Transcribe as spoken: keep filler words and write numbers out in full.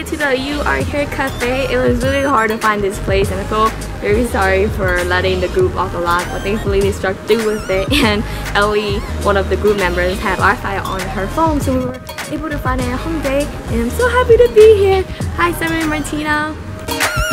to the U R Hair Cafe. It was really hard to find this place and I feel very sorry for letting the group off the lot, but thankfully they struck through with it, and Ellie, one of the group members, had Wi-Fi on her phone, so we were able to find it in Hongdae, and I'm so happy to be here. Hi Simon and Martina.